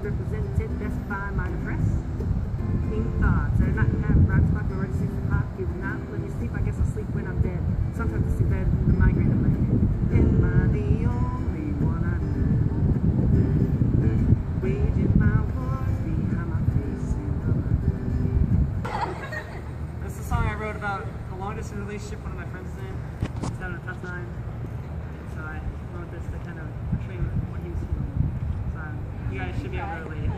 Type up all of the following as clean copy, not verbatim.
represented best by my depressed ink thoughts. I do not have bright spot where it seems to pop. Do not let me sleep. I guess I'll sleep when I'm dead. Sometimes it's too bad the migraine in my head. Am I the only one I know? Waging my wars behind my face. That's the song I wrote about the long distance relationship one of my friends is in. He's having a tough time. So I wrote this to kind of portray what he was feeling. So you guys should be able to relate.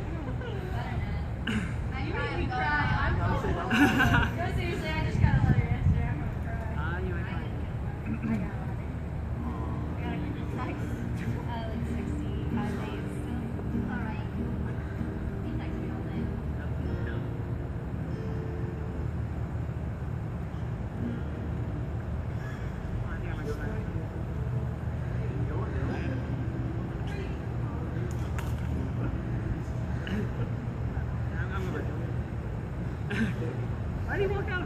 You made me cry. I'm no, seriously, I just got a letter yesterday. I'm gonna cry. You might cry. I got a letter. I got a text like 65 days. Alright. He texts me all day. I think I'm gonna go back. Why did he walk out?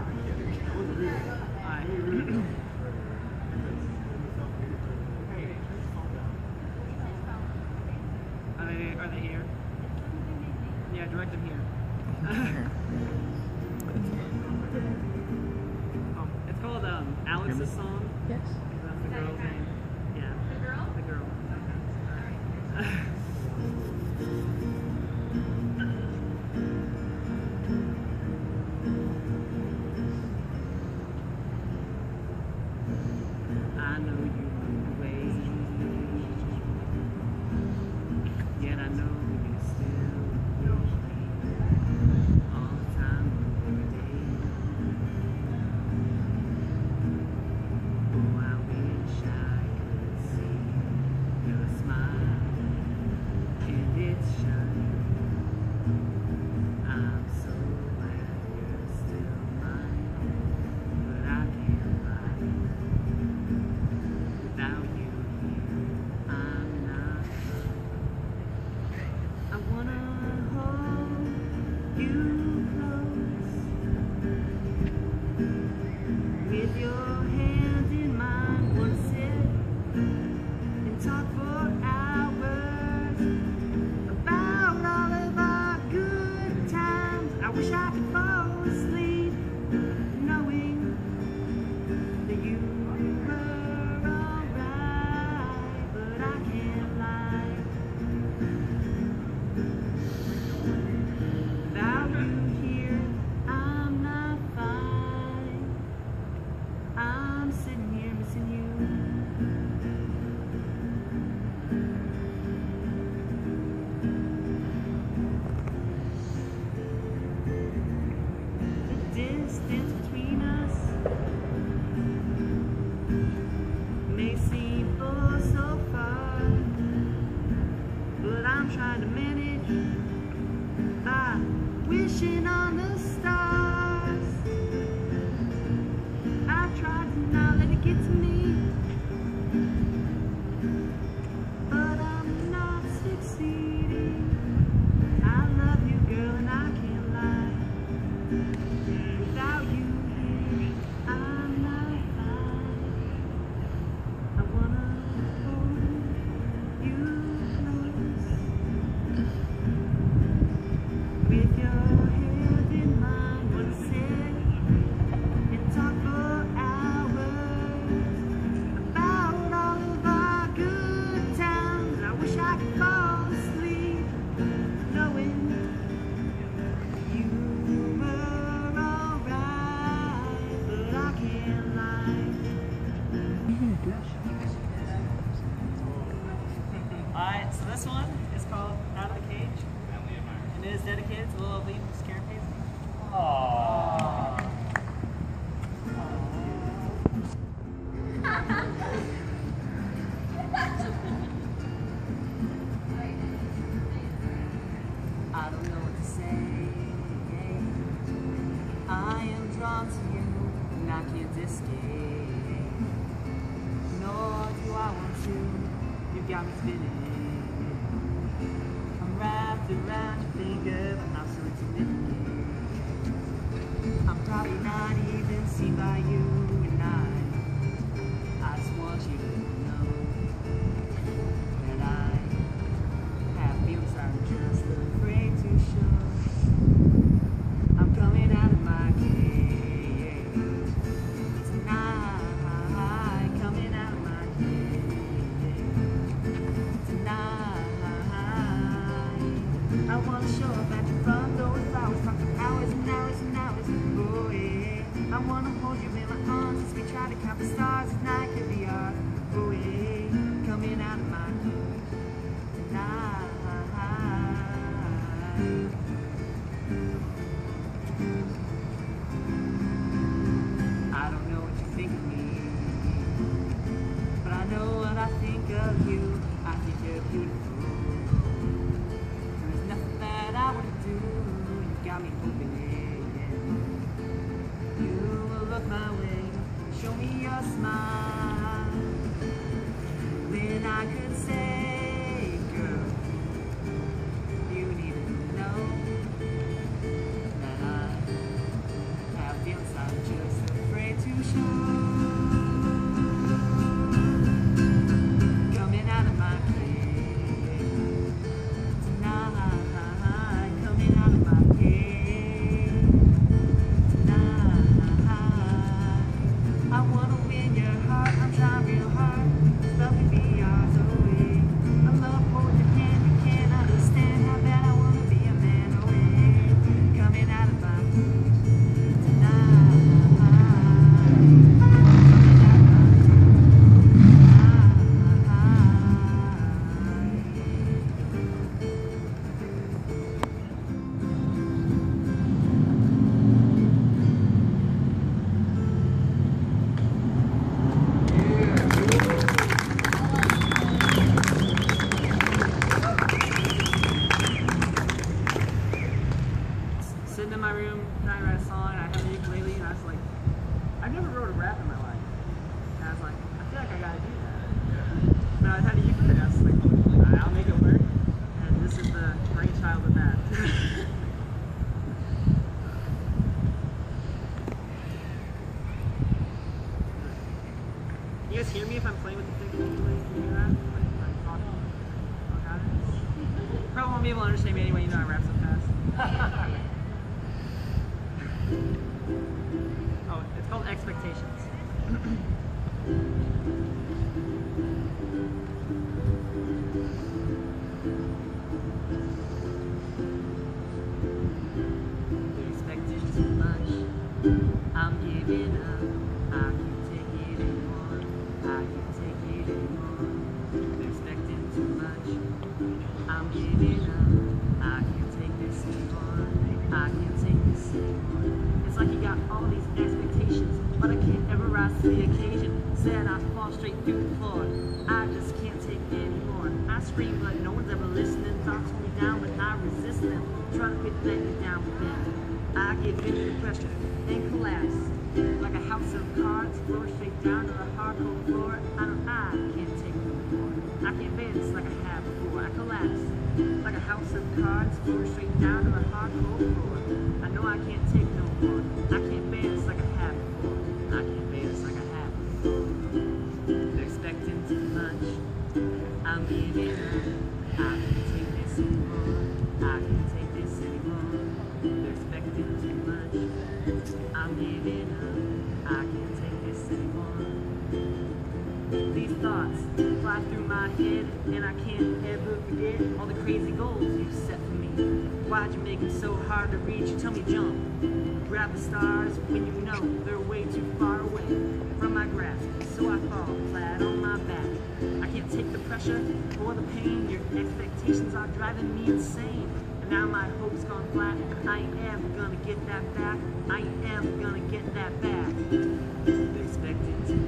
Are they here? Yeah, direct them here. It's called Alex's song. Yes. That's the girl's name. Yeah. The girl? The girl. Alright. I know you moved away, yet I know you still need me all the time, every day. Oh, I wish I could see your smile, and it's shining. I'm so glad you're still mine, but I can't lie. Without you here, I'm not fine. I wanna hold you close, with your hand in mine. Wanna sit and talk for hours about all of our good times. I wish I could fall asleep knowing that you were alright, but I can't lie. Without you here, I'm not fine. I'm sitting here missing you. The distance between us may seem oh so far, but I'm trying to manage by wishing on the stars. I tried to not let it get to me, but I'm not succeeding. I love you, girl, and I can't lie. Without you here, I'm not fine. I wanna hold you close, with your hand in mine. Wanna sit and talk for hours about all of our good times. I wish I could fall asleep knowing you were alright, but I can't lie. Alright, so this one is called Out of the Cage, and it is dedicated to little Lee Karen Paisley. Aww. I don't know what to say. I am drawn to you, and I can't escape. Nor do I want to. You got me spinning. I'm wrapped around your finger, but how so insignificant. I'm probably not even seen by you, and I just want you to know that I have feelings that are just beautiful. There's nothing that I would do. You got me hoping, yeah. You will look my way, show me your smile. Then I could say, girl, you need to know that I have feelings I'm just afraid to show. Coming out of my cave tonight, coming out of my cave tonight. I wanna win your heart, I'm trying real hard. Love can be yours away. I love holding your hand, you can't understand how bad I wanna be a man away. Coming out of my cave tonight. Sitting in my room, trying to write a song, and I had a ukulele, and I was like, I've never wrote a rap in my life. And I was like, I feel like I gotta do that. But I had a ukulele, I was like, I'll make it work. And this is the brainchild of that. You guys hear me if I'm playing with the ukulele? Can you hear that? Like talking? Got it? Probably won't be able to understand me anyway, you know I rap so fast. Oh, it's called Expectations. They're expecting too much. I'm giving up. I can't take it anymore. I can't take it anymore. They're expecting too much. I'm giving up. I can't take this anymore. I can't take this anymore. It's like you got all these expectations, but I can't ever rise to the occasion. Said I fall straight through the floor. I just can't take it anymore. I scream, but no one's ever listening. Thoughts hold me down, but I resist them. Try to quit letting me down with them. I give in to the pressure and collapse like a house of cards, floor straight down to the hardcore floor. I can't take no more. I can't bear this like I have before. I collapse like a house of cards, floor straight down to the hardcore floor. I know I can't take no more. I can't bear this like I have before. I can't bear this like I have before. They're expecting too much. I'm giving up. I can't take this anymore. I can't take this anymore. They're expecting too much. I'm giving up. I can't take this anymore. These thoughts fly through my head, and I can't ever forget all the crazy goals you set for me. Why'd you make it so hard to reach? You tell me jump, grab the stars when you know they're way too far away from my grasp. So I fall flat on my back. I can't take the pressure or the pain. Your expectations are driving me insane. And now my hope's gone flat. I ain't ever gonna get that back. I ain't ever gonna get that back. They're expecting too